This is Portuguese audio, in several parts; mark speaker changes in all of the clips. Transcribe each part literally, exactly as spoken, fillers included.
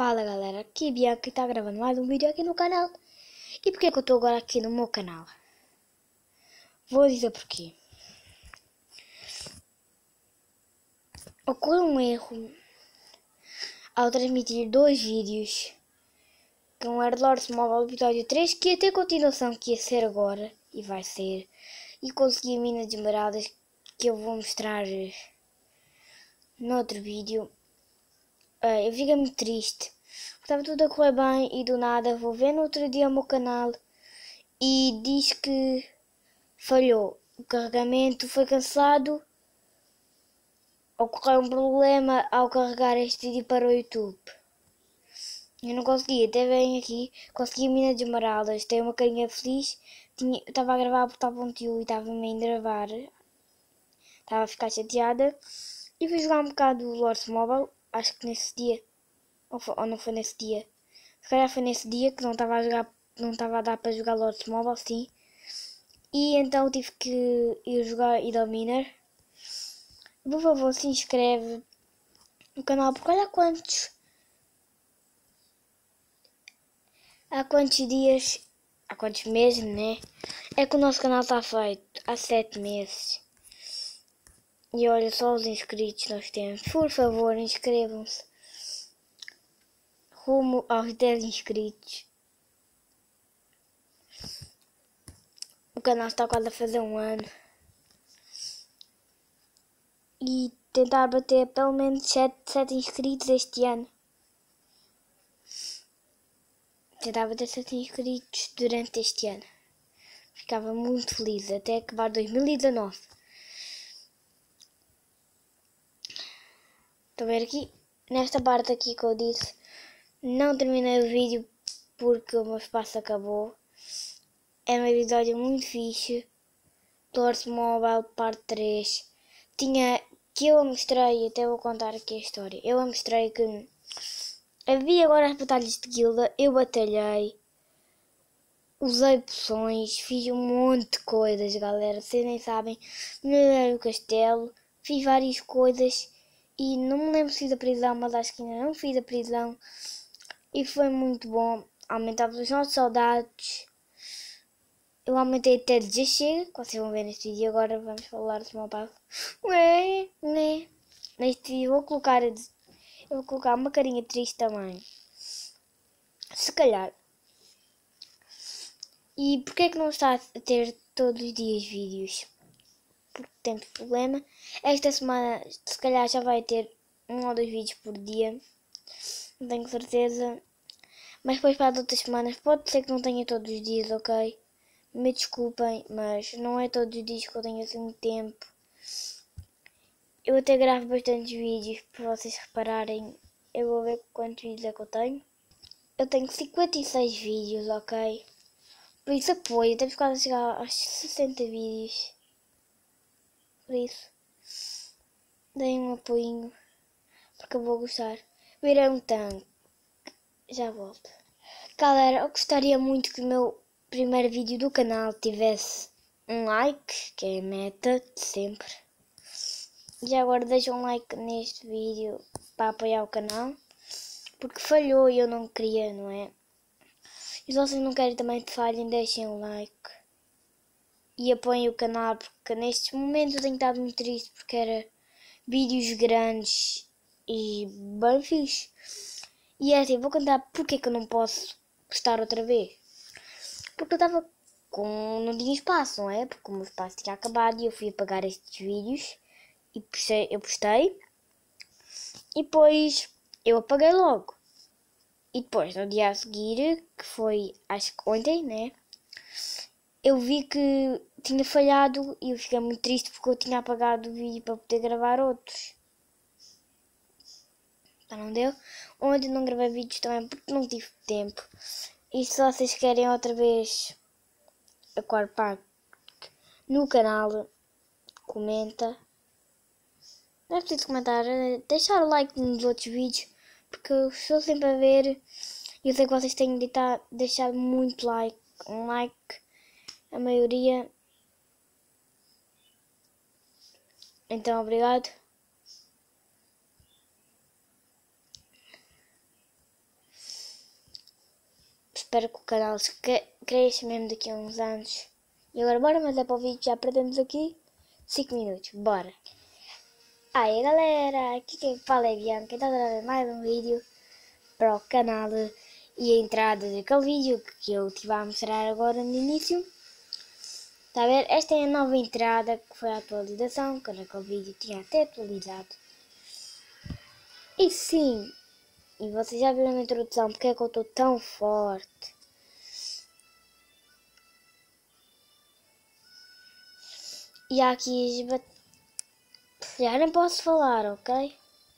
Speaker 1: Fala galera, aqui é Bianca e está gravando mais um vídeo aqui no canal. E porquê que eu estou agora aqui no meu canal? Vou dizer porquê. Ocorreu um erro ao transmitir dois vídeos, que um era de Lords Mobile episódio três, que ia ter continuação, que ia ser agora, e vai ser. E consegui minas de esmeraldas, que eu vou mostrar no outro vídeo. Uh, eu fiquei muito triste. Estava tudo a correr bem e do nada vou ver no outro dia o meu canal e diz que falhou. O carregamento foi cancelado. Ocorreu um problema ao carregar este vídeo para o YouTube. Eu não consegui, até bem aqui, consegui a mina de esmeraldas, tenho uma carinha feliz. Estava a gravar por tal ponto e estava-me a gravar. Estava a ficar chateada. E fui jogar um bocado do Lords Mobile, acho que nesse dia. Ou, foi, ou não foi nesse dia. Se calhar foi nesse dia que não estava a jogar, não estava a dar para jogar Lords Mobile, sim. E então tive que ir jogar Idominer. Por favor, se inscreve no canal, porque olha há quantos... Há quantos dias... Há quantos meses, né? É que o nosso canal está feito. Há sete meses. E olha só os inscritos que nós temos. Por favor, inscrevam-se. Rumo aos dez inscritos. O canal está quase a fazer um ano. E tentar bater pelo menos sete inscritos este ano. Tentar bater sete inscritos durante este ano. Ficava muito feliz até acabar dois mil e dezanove. Estão a ver aqui? Nesta parte aqui que eu disse, não terminei o vídeo porque o meu espaço acabou. É um episódio muito fixe. Lords Mobile parte três. Tinha que eu a mostrei, até vou contar aqui a história. Eu a mostrei que havia agora as batalhas de guilda, eu batalhei, usei poções, fiz um monte de coisas, galera. Vocês nem sabem, melhorei o castelo, fiz várias coisas e não me lembro se fiz a prisão, mas acho que ainda não fiz a prisão. E foi muito bom, aumentava os nossos soldados. Eu aumentei até de já chega, que vocês vão ver neste vídeo. Agora vamos falar de mobile. Ué, né? Neste vídeo vou colocar, eu vou colocar uma carinha triste também. Se calhar. E porquê é que não está a ter todos os dias vídeos? Porque temos problema. Esta semana se calhar já vai ter um ou dois vídeos por dia. Não tenho certeza. Mas depois para as outras semanas pode ser que não tenha todos os dias, ok? Me desculpem, mas não é todos os dias que eu tenho assim muito tempo. Eu até gravo bastantes vídeos para vocês repararem. Eu vou ver quantos vídeos é que eu tenho. Eu tenho cinquenta e seis vídeos, ok? Por isso apoio, temos quase a chegar aos sessenta vídeos. Por isso, deem um apoinho, porque eu vou gostar. Virei um tanque. Já volto. Galera, eu gostaria muito que o meu primeiro vídeo do canal tivesse um like, que é a meta de sempre. E agora deixem um like neste vídeo para apoiar o canal, porque falhou e eu não queria, não é? E se vocês não querem também que falhem, deixem um like e apoiem o canal, porque nestes momentos eu tenho estado muito triste porque era vídeos grandes e bem fixe. E é assim, vou contar porque é que eu não posso postar outra vez. Porque eu estava com... não tinha espaço, não é? Porque o meu espaço tinha acabado e eu fui apagar estes vídeos e postei, eu postei. E depois eu apaguei logo. E depois, no dia a seguir, que foi acho que ontem, né? Eu vi que tinha falhado e eu fiquei muito triste porque eu tinha apagado o vídeo para poder gravar outros. Então não deu. Ontem não gravei vídeos também porque não tive tempo. E se vocês querem outra vez a Core Park no canal, comenta. Não é preciso comentar, é deixar o like nos outros vídeos, porque eu estou sempre a ver e eu sei que vocês têm de deixar muito like, um like, a maioria. Então, obrigado. espero que o canal cresça mesmo daqui a uns anos. E agora bora, mas é para o vídeo, já perdemos aqui cinco minutos, bora. Aí galera, aqui quem fala é Bianca, então trazendo mais um vídeo para o canal e a entrada daquele vídeo que eu estive a mostrar agora no início. Está a ver? Esta é a nova entrada que foi a atualização, que naquele vídeo tinha até atualizado. E sim, e vocês já viram na introdução porque é que eu estou tão forte. E há aqui as bat... já nem posso falar, ok?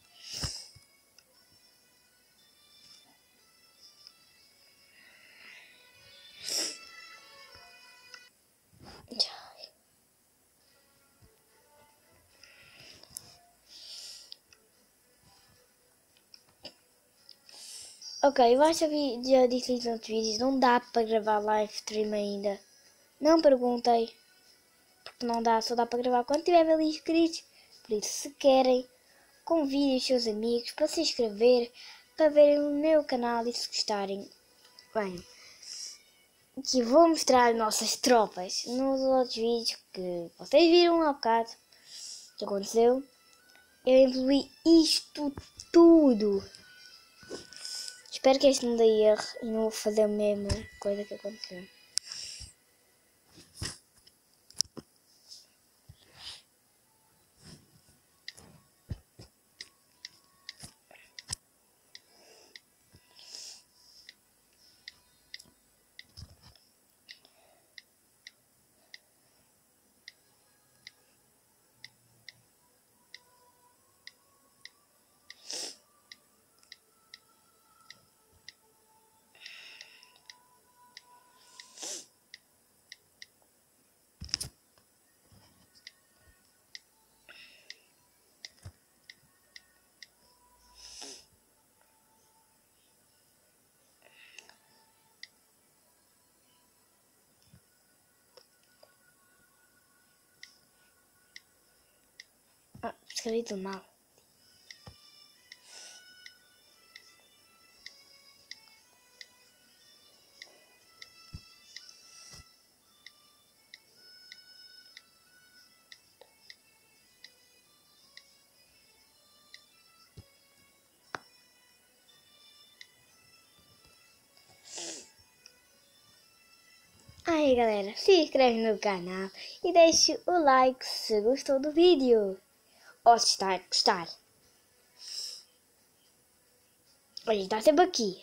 Speaker 1: Ok, eu acho que já disse isso nos vídeos, não dá para gravar live stream ainda. Não perguntei, porque não dá, só dá para gravar quando tiver mil inscritos. Por isso, se querem, convidem os seus amigos para se inscrever, para verem o meu canal e se gostarem. Bem, aqui vou mostrar as nossas tropas nos outros vídeos que vocês viram há bocado. O que aconteceu? Eu evoluí isto tudo. Espero que este não dê erro e não vou fazer a mesma coisa que aconteceu. Ah, escrevi tudo mal. Aí galera, se inscreve no canal e deixe o like se gostou do vídeo. Ou se está a gostar. Olha, está sempre aqui.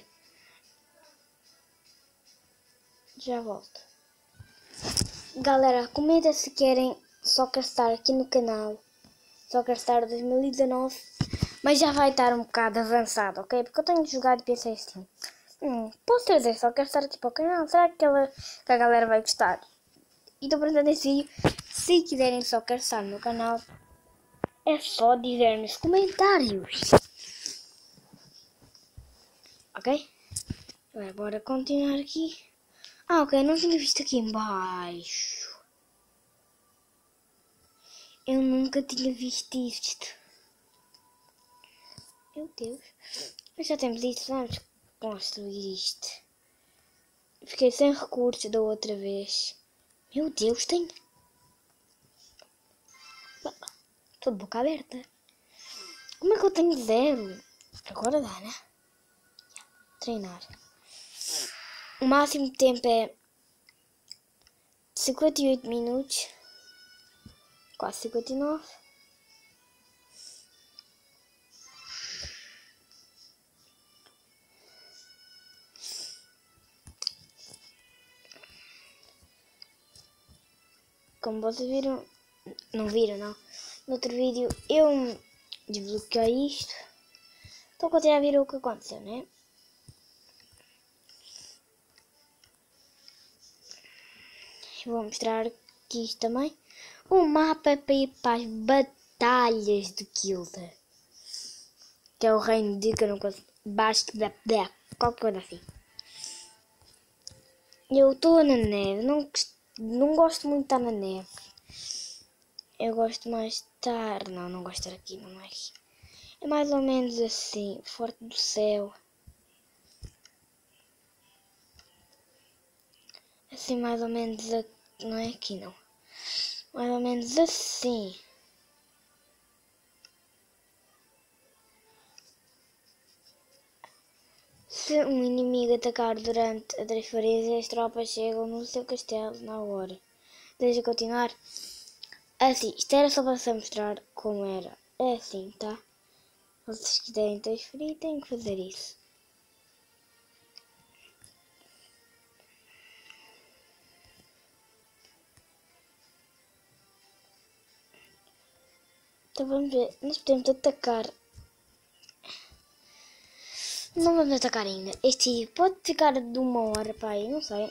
Speaker 1: Já volto. Galera, comenta se querem Soccerstar aqui no canal. Soccerstar dois mil e dezanove. Mas já vai estar um bocado avançado, ok? Porque eu tenho jogado e pensei assim. Hum, posso trazer Soccerstar aqui para o canal? Será que, ela, que a galera vai gostar? E estou apresentando esse vídeo. Se quiserem Soccerstar no canal, é só dizer nos comentários. Ok? Agora bora continuar aqui. Ah, ok, não tinha visto aqui embaixo. Eu nunca tinha visto isto. Meu Deus. Mas já temos isso, vamos construir isto. Fiquei sem recursos da outra vez. Meu Deus, tem... Estou de boca aberta. Como é que eu tenho zero? Agora dá, né? Treinar. O máximo de tempo é cinquenta e oito minutos. Quase cinquenta e nove. Como vocês viram, não viram não, no outro vídeo eu desbloqueei isto. Então continuar a ver o que aconteceu, né? Vou mostrar aqui isto também. O mapa é para ir para as batalhas de Kilda. Que é o reino de que eu não consigo. Basta da qualquer coisa assim. Eu estou na neve, não, não gosto muito de estar na neve. Eu gosto mais de estar... Não, não gosto de estar aqui, não é aqui. É mais ou menos assim, forte do céu. Assim mais ou menos aqui. Não é aqui não. Mais ou menos assim. Se um inimigo atacar durante a transferência, as tropas chegam no seu castelo na hora. Deixa continuar. Assim, isto era só para mostrar como era. É assim, tá? Se vocês quiserem transferir, têm que fazer isso. Então vamos ver. Nós podemos atacar. Não vamos atacar ainda. Este pode ficar de uma hora para aí, não sei.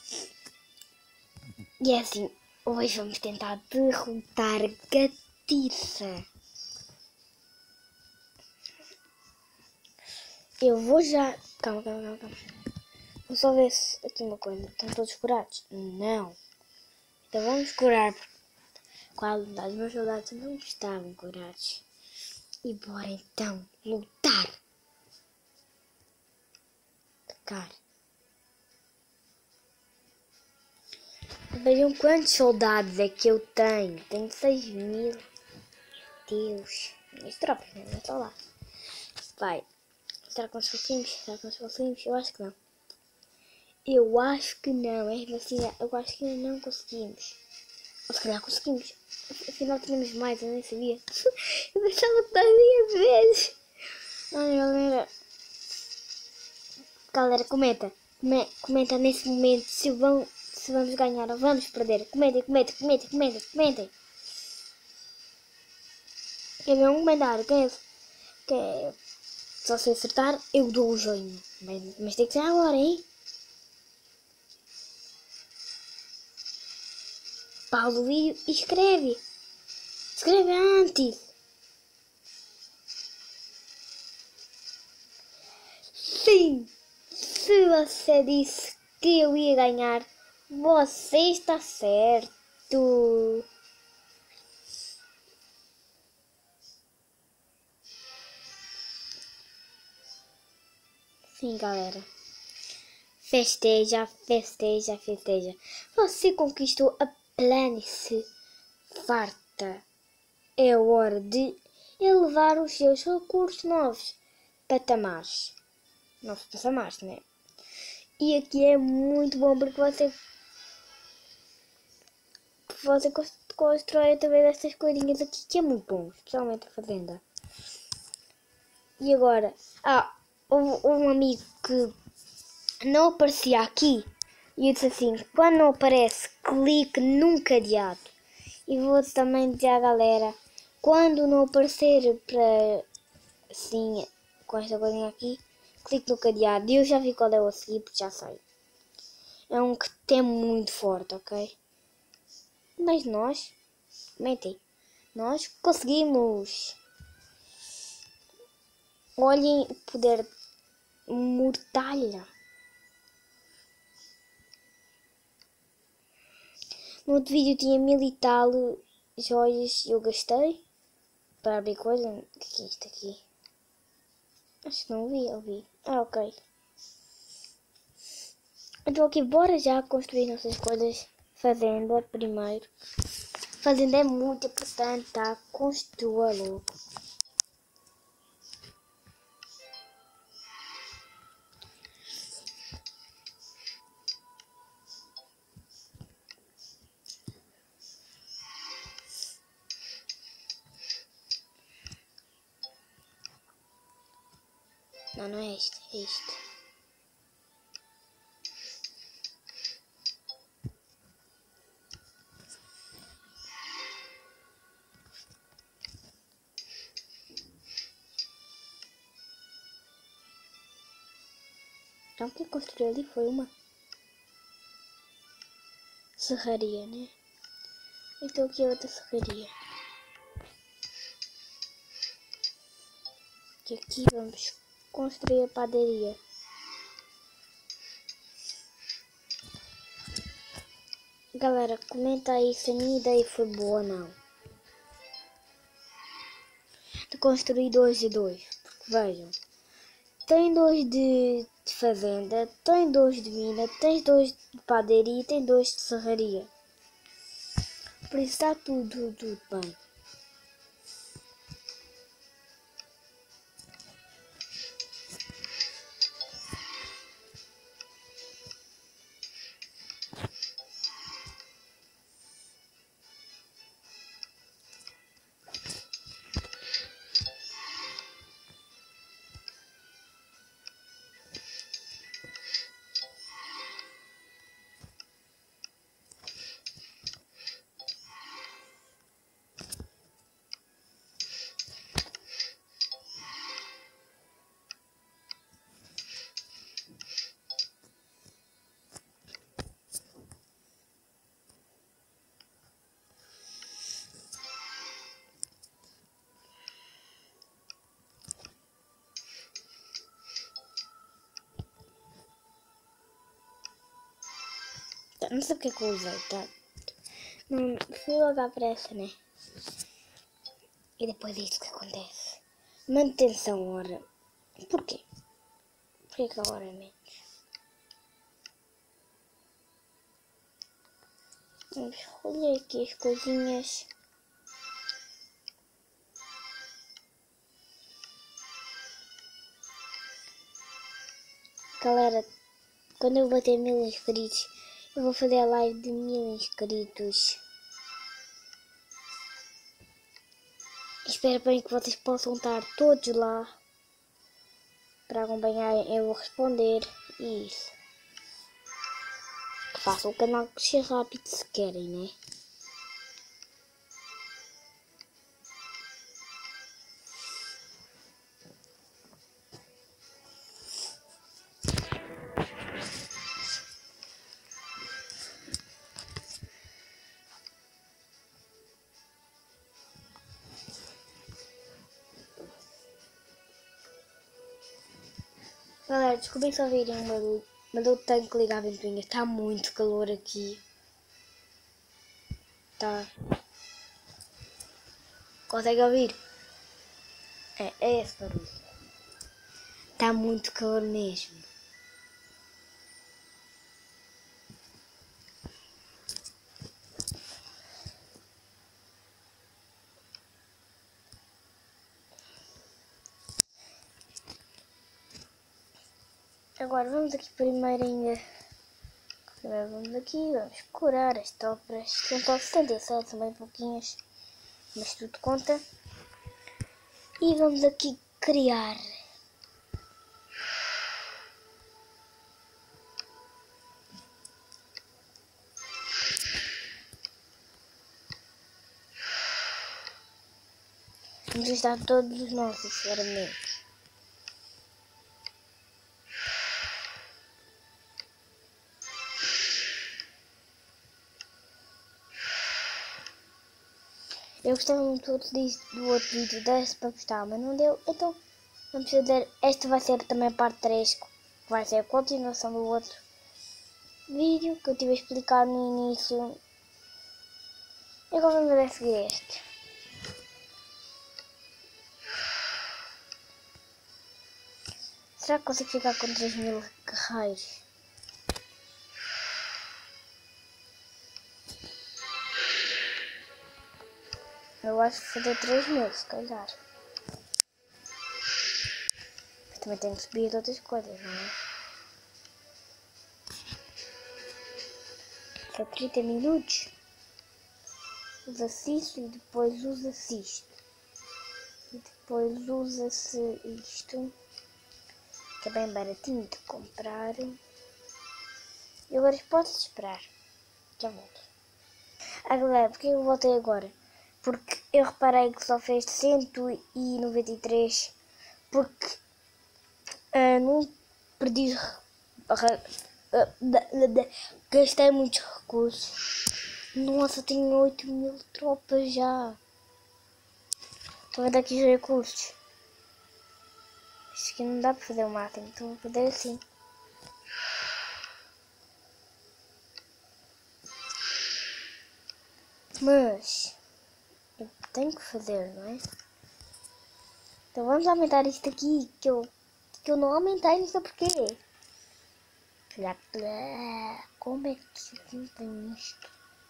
Speaker 1: E é assim, hoje vamos tentar derrotar Gatiça. Eu vou já... Calma, calma, calma, calma. Vou só ver se aqui uma coisa. Estão todos curados? Não. Então vamos curar. Qual das meus soldados não estavam curados. E bora então lutar. Atacar. Vejam quantos soldados é que eu tenho. Tenho seis mil. Deus. Minhas tropas, né? Não estão lá. Vai. Será que nós conseguimos? Será que nós conseguimos? Eu acho que não. Eu acho que não. É assim, eu acho que ainda não conseguimos. Ou se calhar conseguimos. Afinal tínhamos mais, eu nem sabia. Eu deixava de dar duas vezes. Ai, galera. Galera, comenta. Come, comenta nesse momento se, vão, se vamos ganhar ou vamos perder. Comentem, comentem, comentem, comentem, comentem. Quer ver um comentário? Quer, quer, se você acertar, eu dou o joinha. Mas, mas tem que ser agora, hein? Pausa o vídeo e escreve. Escreve antes. Sim. Se você disse que eu ia ganhar, você está certo. Sim, galera. Festeja, festeja, festeja. Você conquistou a planície farta. É hora de elevar os seus recursos novos patamares. Novos patamares, né? E aqui é muito bom porque você, você constrói através destas coisinhas aqui que é muito bom, especialmente a fazenda. E agora, ah, houve um amigo que não aparecia aqui e eu disse assim, quando não aparece, clique num cadeado. E vou também dizer à galera, quando não aparecer para assim, com esta coisinha aqui, clique no cadeado. E eu já vi qual é o a seguir, porque já sei. É um que tem muito forte, ok? Mas nós, mentem, nós conseguimos. Olhem o poder mortalha. No outro vídeo tinha mil e tal joias e eu gastei para abrir coisa. O que é isto aqui? Acho que não vi, eu vi. Ah, ok. Então aqui, bora já construir nossas coisas. Fazenda primeiro. Fazenda é muito importante, tá? Construa logo. Não, não é este, é este. Então quem construiu ali foi uma serraria, né? Então aqui é outra serraria. E aqui vamos construir a padaria. Galera, comenta aí se a minha ideia foi boa ou não. De construir dois e dois. Porque vejam, tem dois de de fazenda, tem dois de mina, tem dois de padaria e tem dois de serraria. Por isso está tudo, tudo, tudo bem. Não sei porque que eu usei, tá? Não, fui logo à pressa, né? E depois é isto que acontece. Manutenção, ora. Porquê? Porquê que a hora é menos? Vamos olhar aqui as coisinhas. Galera, quando eu bater mil inscritos, eu vou fazer a live de mil inscritos. Espero bem que vocês possam estar todos lá para acompanharem. Eu vou responder e isso. Que façam o canal crescer rápido se querem, né? Galera, desculpem se ouvirem um barulho, mas eu tenho que ligar a ventoinha. Está muito calor aqui. Tá. Consegue ouvir? É, é esse barulho. Está muito calor mesmo. Agora vamos aqui primeiro ainda. Primeiro vamos aqui, vamos curar as topras. São só setenta e sete, são bem pouquinhas. Mas tudo conta. E vamos aqui criar. Vamos listar todos os nossos ferramentas. Eu gostava muito do outro vídeo, desse para postar, mas não deu. Então vamos fazer. Esta vai ser também a parte três, que vai ser a continuação do outro vídeo que eu tive a explicar no início. E agora vamos ver a seguir este. Será que consigo ficar com três mil guerreiros? Eu acho que fazer três mil, se calhar. Mas também tenho que subir de outras coisas, não é? Foi trinta minutos. Usa-se isso e depois usa-se isto. E depois usa-se isto. Que é bem baratinho de comprar. E agora posso esperar. Já volto. Ah, galera, porque eu voltei agora? Porque eu reparei que só fez cento e noventa e três. Porque uh, não perdi. Uh, gastei muitos recursos. Nossa, tenho oito mil tropas já. Estou vendo aqui os recursos. Isto aqui não dá para fazer o máximo, então vou fazer assim. Mas eu tenho que fazer, não é? Então vamos aumentar isto aqui, que eu, que eu não aumentei, não sei porquê. Blá, blá. Como é que se tem isto?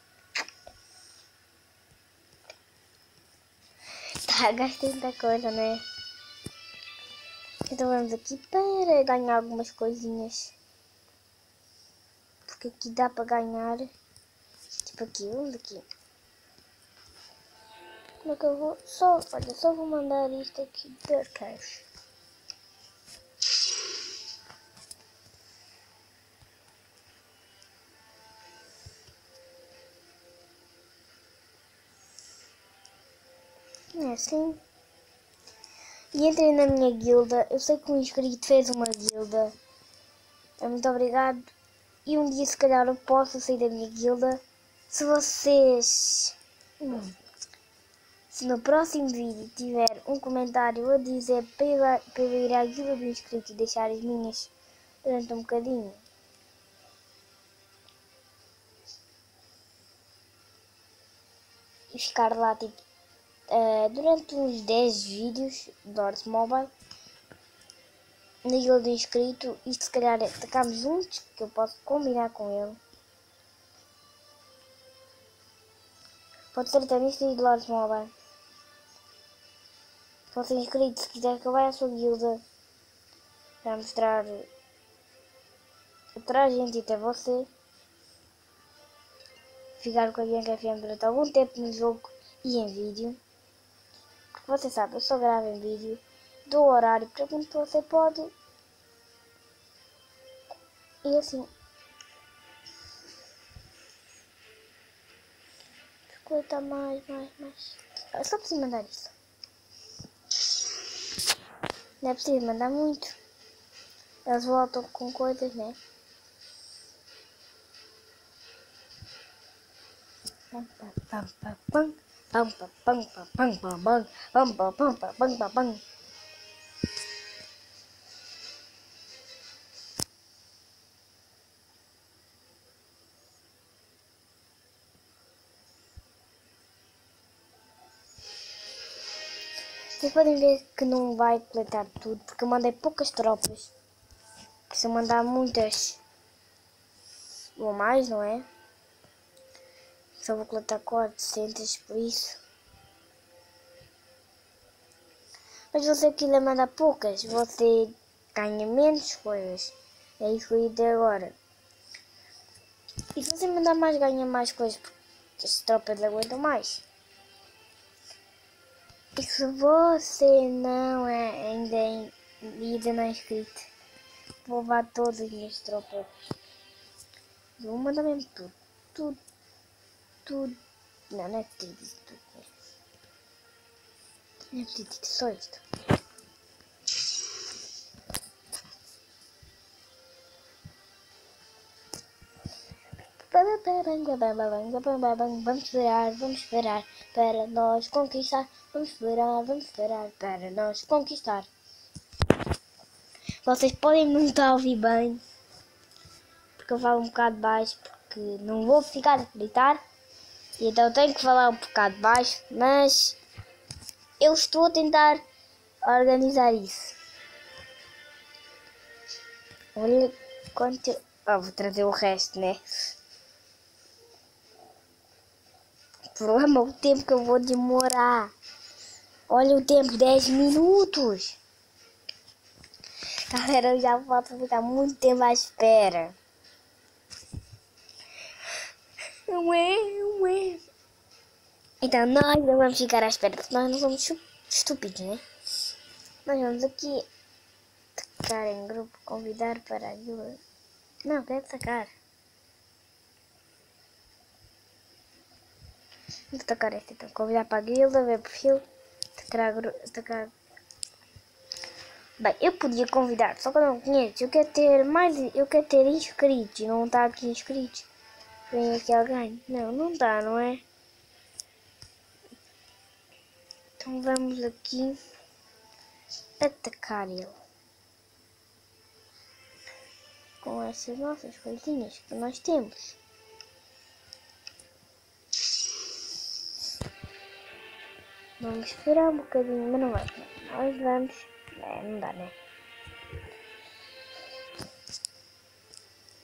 Speaker 1: Tá, gastei muita coisa, né? Então vamos aqui para ganhar algumas coisinhas. Porque aqui dá para ganhar. Tipo aqui, vamos aqui. Como é que eu vou? Só, olha, só vou mandar isto aqui de cash. É assim. E entrei na minha guilda. Eu sei que um inscrito fez uma guilda. Muito obrigado. E um dia se calhar eu posso sair da minha guilda. Se vocês... Hum, se no próximo vídeo tiver um comentário a dizer para eu, para eu ir à guilda do inscrito e deixar as minhas durante um bocadinho. E ficar lá tipo uh, durante uns dez vídeos do Horse Mobile. Na guilda do inscrito e se calhar atacamos juntos, que eu posso combinar com ele. Pode ser até nisso do Horse Mobile. Pode ser inscrito se quiser que eu vá à sua guilda. Para mostrar para a gente e até você. Ficar com a Bianca F M durante algum tempo no jogo e em vídeo. Porque você sabe, eu só gravo em vídeo. Dou horário, pergunto se você pode. E assim. Biscoito mais, mais, mais. É só preciso mandar isso. Não é preciso mandar muito. Eles voltam com coisas, né? Pam pam pam pam pam pam pam pam pam pam pam pam pam pam. Vocês podem ver que não vai coletar tudo, porque eu mandei poucas tropas. Porque se eu mandar muitas, ou mais, não é? Só vou coletar quatrocentas por isso. Mas você que lhe manda poucas, você ganha menos coisas. É isso que eu ia dizer agora. E se você mandar mais, ganha mais coisas, porque as tropas aguentam mais. E se você não é ainda, ainda não é inscrito, vou levar todas as minhas tropas. Vou mandar mesmo tudo. Tudo. Tudo. Não, não é tudo isso. Tudo mesmo. Não é tudo isso, só isto. Vamos esperar, vamos esperar para nós conquistar. Vamos esperar, vamos esperar para nós conquistar. Vocês podem não estar a ouvir bem, porque eu falo um bocado baixo, porque não vou ficar a gritar. E então eu tenho que falar um bocado baixo, mas eu estou a tentar organizar isso. Olha quanto eu... Ah, vou trazer o resto, né? O problema é o tempo que eu vou demorar. Olha o tempo, dez minutos. Galera, eu já vou ficar muito tempo à espera. Não é, não é. Então nós não vamos ficar à espera, porque nós não somos estúpidos, né? Nós vamos aqui tacar em grupo, convidar para a guilda. Não, quero tacar. Vou tacar este então. Convidar para a guilda, ver perfil, tacar, tacar. Bem, eu podia convidar, só que eu não conheço. Eu quero ter mais, eu quero ter inscritos e não está aqui inscritos. Vem aqui alguém. Não, não está, não é? Então vamos aqui atacar ele. Com essas nossas coisinhas que nós temos. Vamos esperar um bocadinho, mas não vai. Nós vamos... É, não dá, né?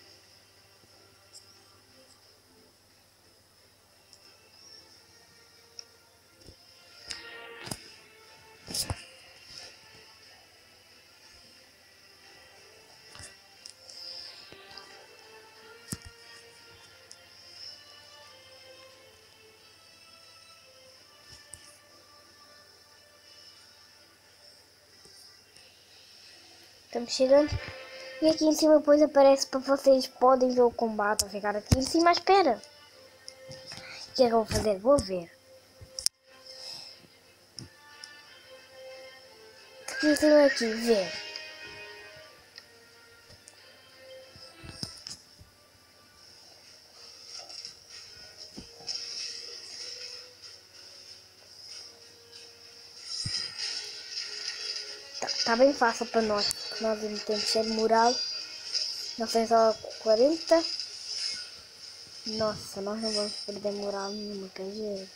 Speaker 1: Estamos chegando. E aqui em cima depois aparece para vocês podem ver o combate. Vou ficar aqui em cima à espera. O que é que eu vou fazer? Vou ver. Aqui em cima aqui, ver. Tá, tá bem fácil para nós. Porque nós ainda temos cheio de moral. Nós temos só quarenta. Nossa, nós não vamos perder moral nenhuma, quer dizer.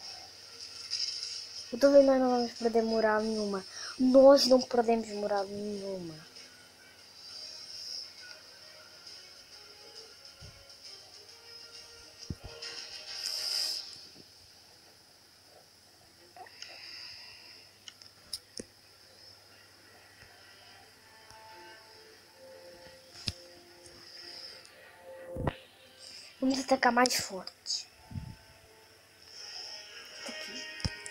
Speaker 1: Eu tô vendo que nós não vamos perder moral nenhuma. Nós não perdemos moral nenhuma. Vamos atacar mais forte. Aqui.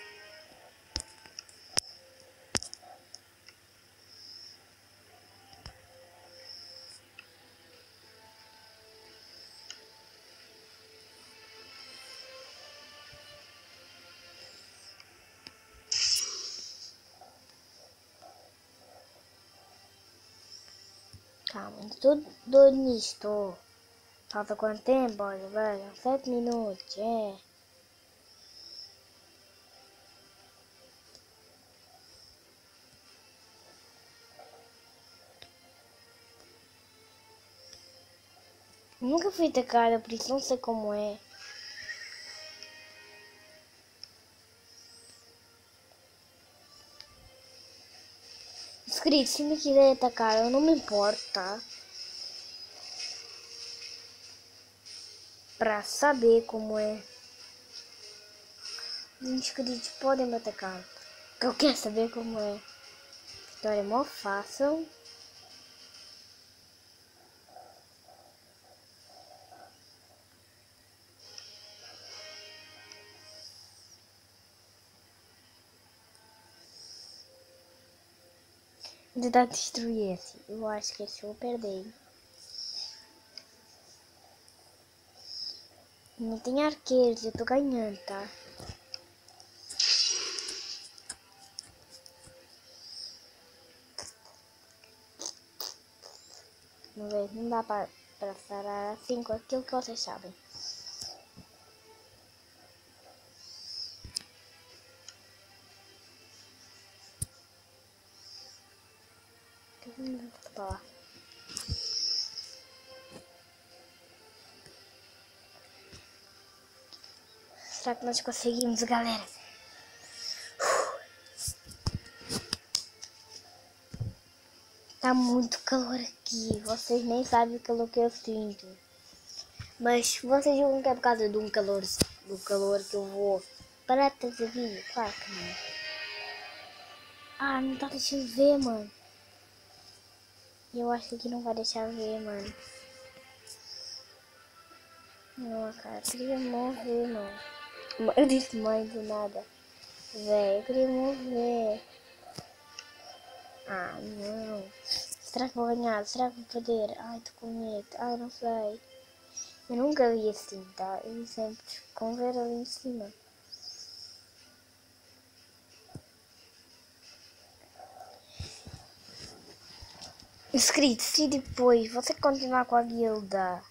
Speaker 1: Calma, tô doido nisto. Falta quanto tempo? Olha, velho, sete minutos, é. Nunca fui atacada, por isso não sei como é. Querido, se me quiser atacar, eu não me importo, tá? Pra saber como é. Os inscritos podem me atacar. Porque eu quero saber como é. Vitória é mó fácil. Vou tentar destruir esse. Eu acho que esse eu vou perder. Não tem arqueiros, eu tô ganhando, tá? Vamos ver, não dá pra, pra parar assim com aquilo que vocês sabem. Tá lá. Será que nós conseguimos, galera? Tá muito calor aqui. Vocês nem sabem o calor que eu sinto. Mas vocês julgam que é por causa de um calor, do calor que eu vou parar de fazer vídeo? Claro que não. Ah, não tá deixando ver, mano. Eu acho que aqui não vai deixar ver, mano. Não, cara, eu queria morrer, mano. Eu disse mãe do nada. Véi, eu queria morrer. Ah, não. Será que vou ganhar? Será que vou perder? Ai, tô com medo. Ai, não sei. Eu nunca vi assim, tá? Eu vi sempre com ver ali em cima. Inscrito, se depois você continuar com a guilda,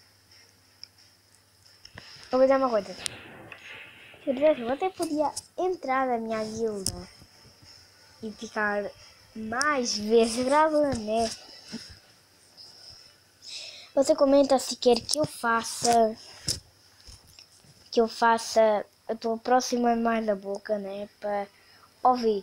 Speaker 1: eu vou dizer uma coisa. Se eu tivesse, eu até podia entrar na minha guilda e ficar mais vezes gravando, né? Você comenta se quer que eu faça, que eu faça, eu tô aproximando mais da boca, né? Para ouvir.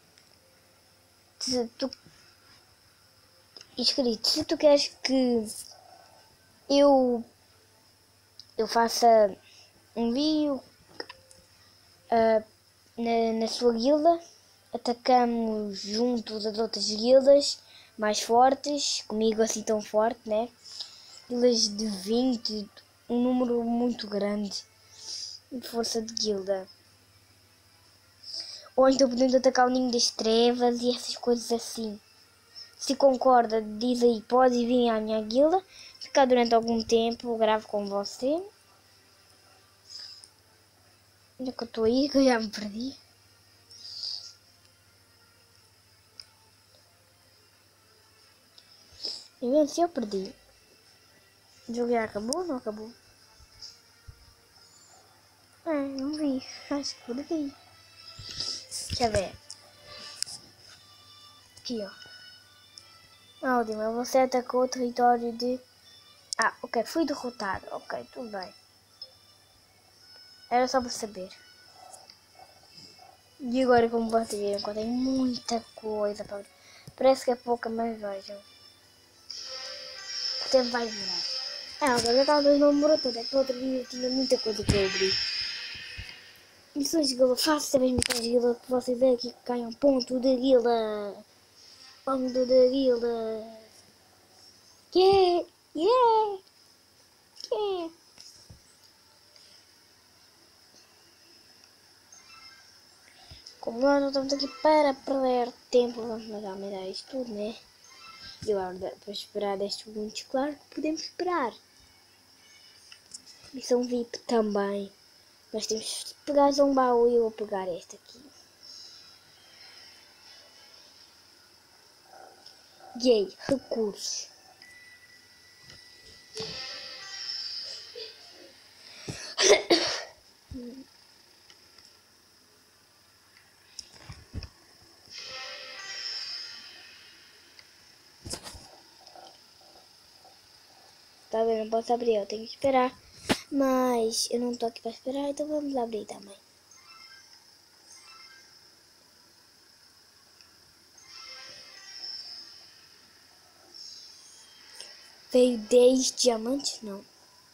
Speaker 1: Se tu, inscrito, se tu queres que eu, eu faça um vídeo uh, na, na sua guilda, atacamos juntos as outras guildas mais fortes, comigo assim tão forte, né? Guildas de vinte, um número muito grande de força de guilda. Ou então podemos atacar o Ninho das Trevas e essas coisas assim. Se concorda, diz aí, pode vir à minha guilda. Ficar durante algum tempo, eu gravo com você. Onde é que eu estou aí? Que eu já me perdi. E mesmo se eu perdi. O jogo já acabou ou não acabou? É, não vi. Acho que vi. Deixa eu ver. Aqui, ó. Aldima, você atacou o território de... Ah, ok. Fui derrotado. Ok, tudo bem. Era só para saber. E agora, como vocês viram, contém muita coisa para ver. Parece que é pouca, mas vejam. O tempo vai demorar. Ah, agora talvez não demorou tanto. É que no outro vídeo tinha muita coisa para abrir. Missões de guilda. Faço também missões de guilda para vocês verem aqui que ganham ponto de guilda. Ponto de guilda. Yeah! Yeah! Yeah! Como nós não estamos aqui para perder tempo, vamos mandar me isto tudo, né? E agora, para esperar dez segundos, claro que podemos esperar. Missão V I P também. Mas temos que pegar um baú e eu vou pegar este aqui. Yay, recursos. Tá vendo? Não posso abrir, eu tenho que esperar. Mas eu não estou aqui para esperar, então vamos abrir também. Veio dez diamantes? Não.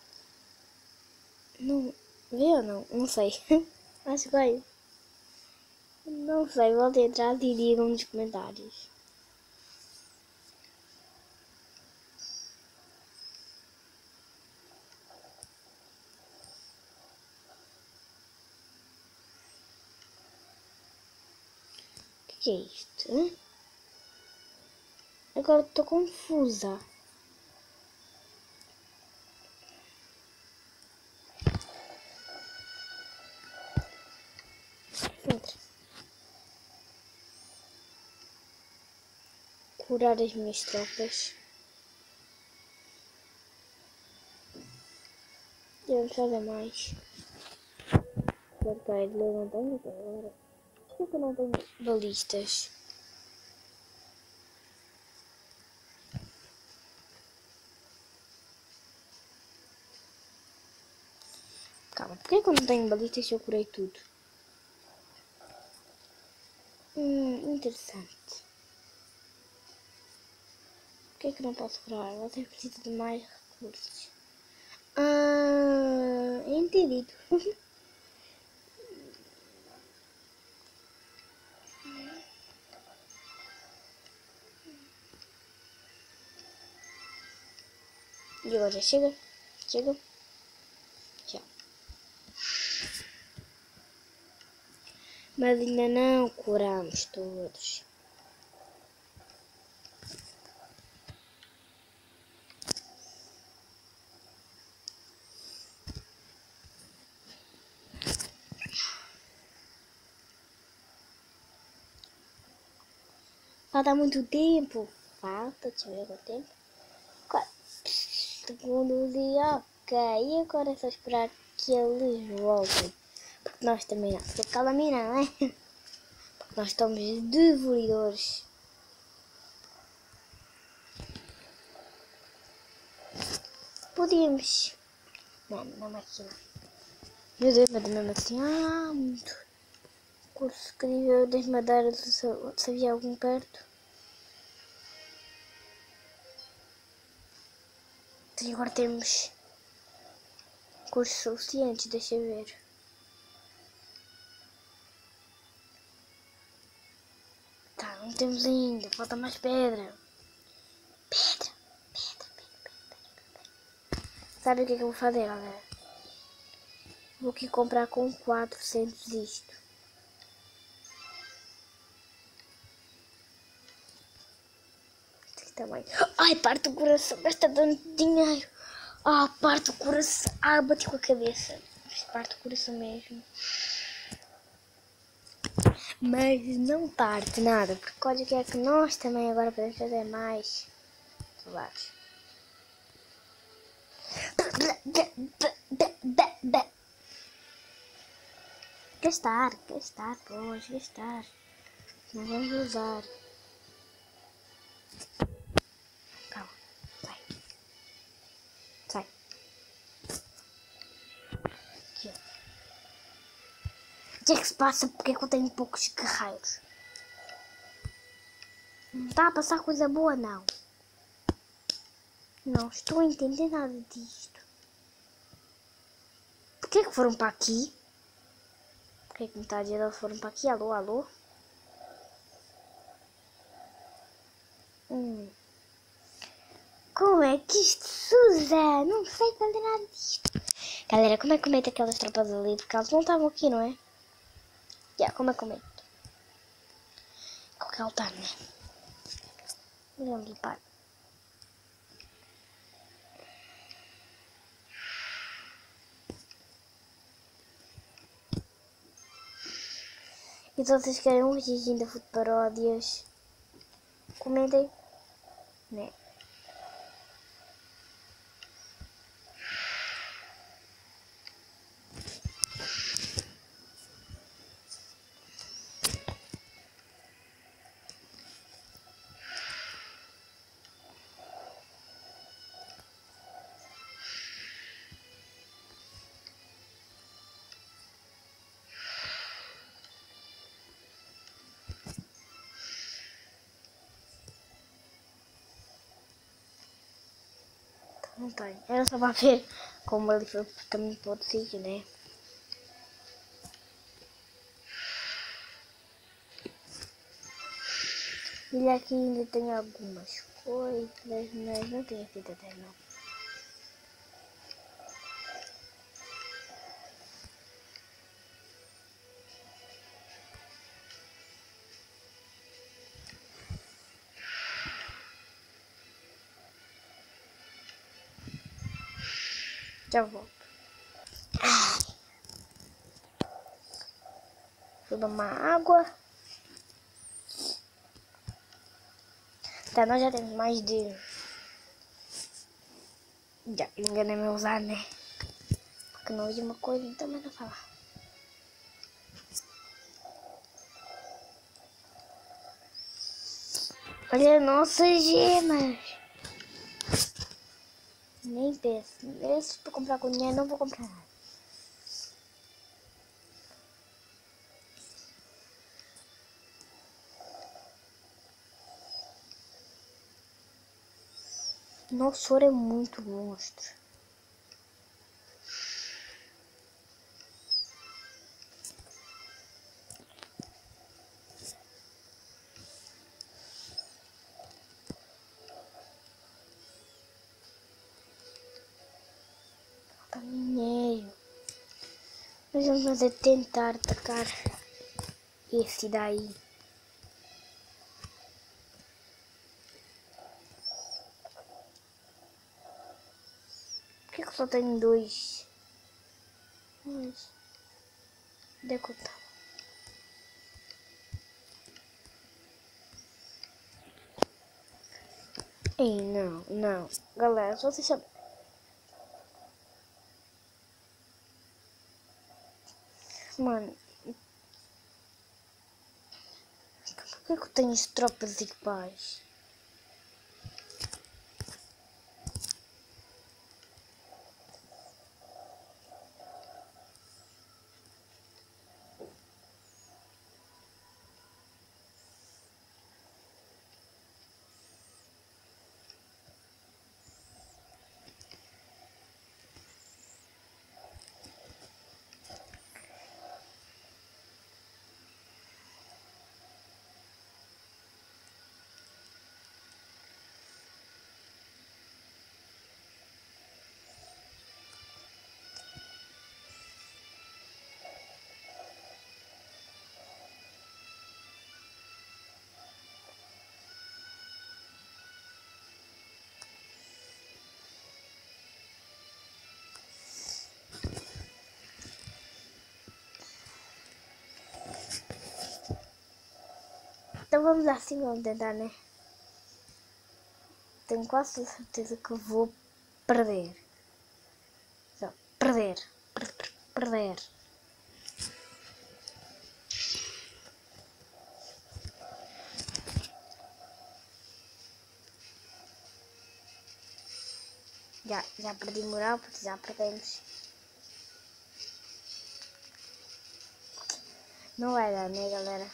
Speaker 1: Não. Veio ou não? Não sei. Acho que vai. Não sei, voltem atrás e digam nos comentários. O que é isto? Hein? Agora estou confusa. Entra. Curar as minhas tropas. E vamos fazer mais. Agora para ele não tenho agora. Por que eu não tenho balistas? Calma, por que eu não tenho balistas se eu curei tudo? Hum, interessante. Por que é que não posso curar? Você precisa de mais recursos. Ah, entendido. E agora chega, chega, tchau. Mas ainda não curamos todos. Falta muito tempo. Falta, deixa eu ver quanto tempo. quatro segundos e ok. E agora é só esperar que eles voltem. Porque nós também não. Porque aquela mina, não é? Porque nós estamos devoradores. Podíamos. Não, na máquina. Meu Deus, mas mesmo assim. Ah, muito. Curso incrível das madeiras. Se havia algum perto. E agora temos cursos suficientes, deixa eu ver. Tá, não temos ainda, falta mais pedra. Pedra, pedra, pedra, pedra, pedra. Sabe o que é que eu vou fazer, galera? Vou aqui comprar com quatrocentos isto. também. Ai, parte o coração, gasta tanto dinheiro. Ah, parte o coração. Ah, bati com a cabeça. Parte o coração mesmo. Mas não parte nada, porque olha o que é que nós também agora podemos fazer mais. Soldados. Gastar, gastar, pois, gastar. Não vamos usar. Calma, sai. Sai. Aqui. O que é que se passa? Porque é que eu tenho poucos guerreiros? Não está a passar coisa boa, não. Não estou a entender nada disto. Porquê é que foram para aqui? Porquê é que me está a dizer que foram para aqui? Alô, alô? Hum. Como é que isto se usa? Não sei fazer nada disto. Galera, como é que eu meto aquelas tropas ali? Porque elas não estavam aqui, não é? Yeah, como é que eu meto? Qualquer altar, né? Vamos limpar. E se vocês querem um vídeo da Food Paródias, comentem, né? Não tem. Era só para ver como ele foi também para outro sítio, né? E aqui ainda tem algumas coisas, mas não tem aqui até não. Já volto. Vou dar uma água. Tá, nós já temos mais de... Já enganei-me a usar, né? Porque não vi uma coisa, então mas não falar. Olha nossas gemas. Nem penso. Esses para comprar com dinheiro não vou comprar nada. Nosso soro é muito monstro. Falta minério. Mas vamos fazer tentar atacar esse daí. Por que, que eu só tenho dois? Mas... Onde é que eu tava? Ei, não, não. Galera, se vocês sabem... Mano... Por que, que eu tenho as tropas de paz? Então vamos assim, vamos tentar, né? Tenho quase certeza que vou perder. Só, perder. Per per perder. Já, já perdi moral, porque já perdemos. Não vai dar, né, galera?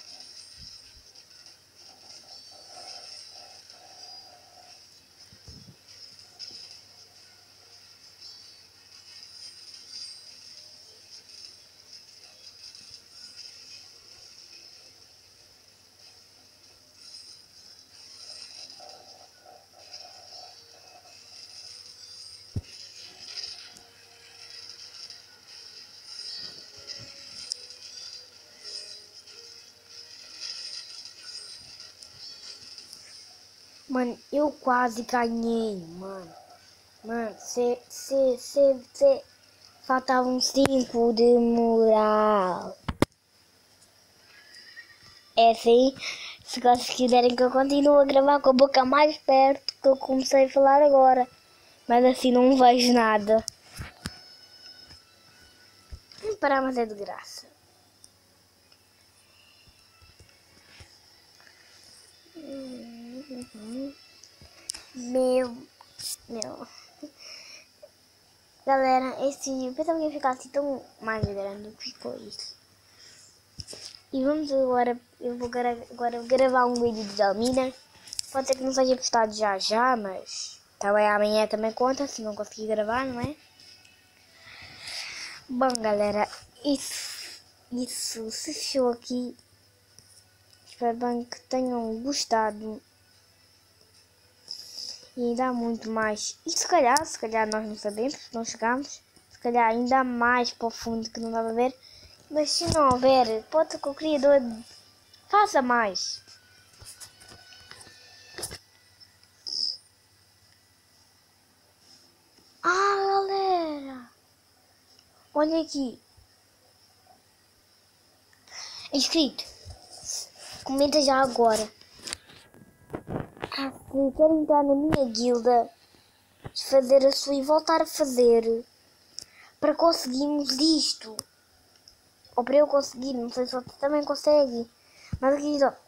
Speaker 1: Mano, eu quase ganhei, mano. Mano, se, se, se, se... Faltavam cinco de moral. É assim, se vocês quiserem que eu continue a gravar com a boca mais perto que eu comecei a falar agora. Mas assim não vejo nada. Vamos parar, mas é de graça. Meu, meu. Galera, esse vídeo, eu pensava que ia ficar assim tão mais grande do que ficou isso. E vamos agora, eu vou gra agora gravar um vídeo de Dalmina. Pode ser que não seja postado já já, mas também amanhã também conta, se não conseguir gravar, não é? Bom, galera, isso, isso se fechou aqui. Espero bem que tenham gostado. E ainda há muito mais. E se calhar, se calhar nós não sabemos, não chegamos. Se calhar ainda há mais para o fundo que não dá para ver. Mas se não houver, pode ser que o criador faça mais. Ah, galera! Olha aqui. Inscrito. Comenta já agora. Ah, se quer entrar na minha guilda, fazer a sua e voltar a fazer para conseguirmos isto. Ou para eu conseguir, não sei se você também consegue. Mas aqui ó,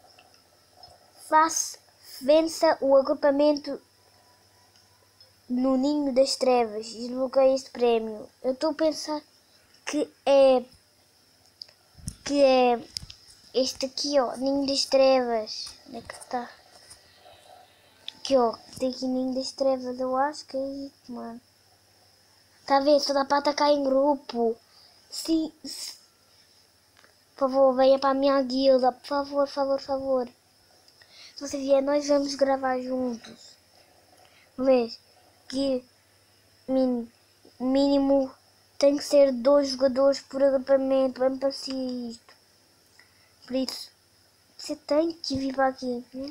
Speaker 1: faça, vença o agrupamento no Ninho das Trevas e desbloqueie este prémio. Eu estou a pensar que é que é este aqui ó, Ninho das Trevas. Onde é que está? Aqui ó, tem aqui Ninho das Trevas, eu acho que é isso, mano. Está a ver? Só dá para atacar em grupo. Sim, sim. Por favor, venha para a minha guilda. Por favor, por favor, por favor. Se você vier, nós vamos gravar juntos. Mas que min, mínimo tem que ser dois jogadores por agrupamento. Vamos para isto. Por isso, você tem que vir para aqui. Né?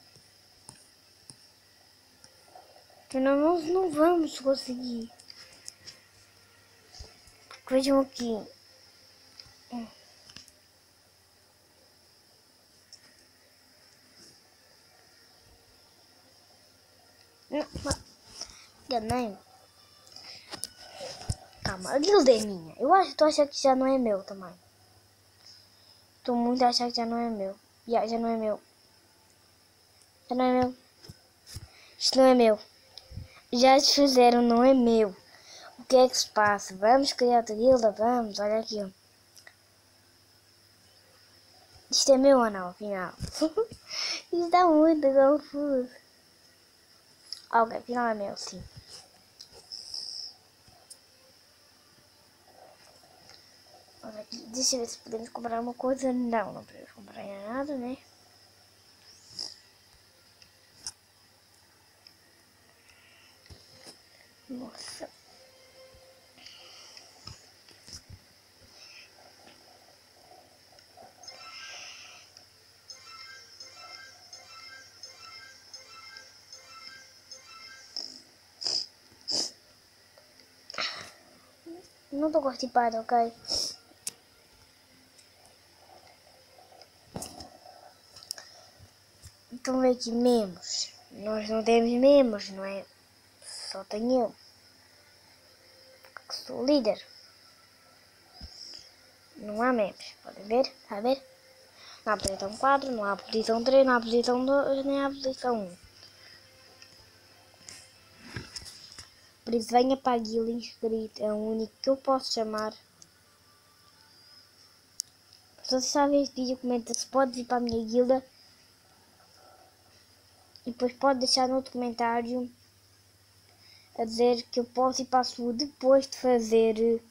Speaker 1: Senão nós não vamos conseguir. Porque vejam aqui. Não, enganei. Calma, a guilda é minha. Eu acho, tô achando que já não é meu também. Tô muito a achar que já não é meu. Já, já não é meu. Já não é meu. Isto não é meu. Já desfizeram, não é meu. O que é que se passa? Vamos criar outra guilda? Vamos, olha aqui. Isto é meu ou não, afinal? Isto está muito confuso. Ok, afinal é meu, sim. Deixa eu ver se podemos comprar uma coisa. Não, não podemos comprar nada, né? Nossa. Não estou constipado, ok? vamos ver aqui membros. Nós não temos membros, não é? Só tenho eu. Que sou o líder. Não há membros. Podem ver? Está a ver? Não há posição quatro, não há posição três, não há posição dois, nem há posição um. Por isso venha para a guilda inscrito. É o único que eu posso chamar. Se você sabe este vídeo, comenta se pode vir para a minha guilda. E depois pode deixar no outro comentário a dizer que eu posso ir para a sua depois de fazer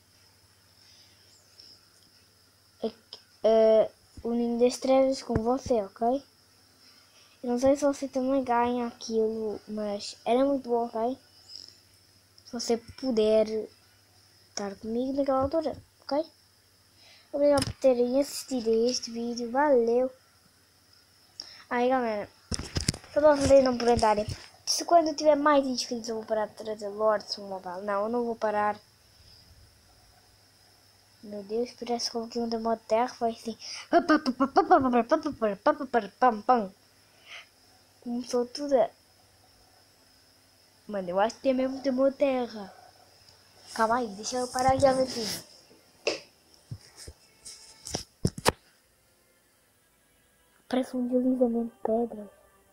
Speaker 1: uh, uh, o Ninho das Trevas com você, ok? Eu não sei se você também ganha aquilo, mas era muito bom, ok? Se você puder estar comigo naquela altura, ok? Obrigado por terem assistido a este vídeo, valeu! Aí galera, só para vocês não perguntarem, se quando eu tiver mais inscritos eu vou parar de trazer Lords Mobile. Não, eu não vou parar. Meu Deus, parece que coloquei um demo de terra, foi assim. Começou tudo a... Mano, eu acho que tem mesmo demo de terra. Calma aí, deixa eu parar aqui a vezinha. Parece um deslizamento de pedras.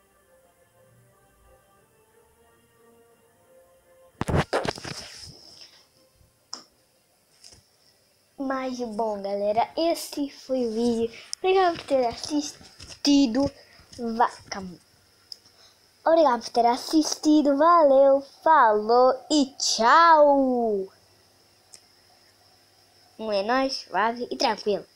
Speaker 1: Mas bom galera, esse foi o vídeo. Obrigado por ter assistido. Vaca. Obrigado por ter assistido. Valeu, falou e tchau. Um é nóis, suave e tranquilo.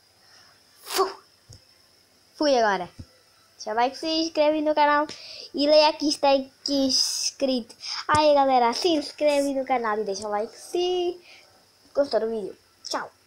Speaker 1: Fui agora. Deixa o like, se inscreve no canal e leia aqui, está aqui escrito. Aí galera, se inscreve no canal e deixa o like se gostou do vídeo. Tchau.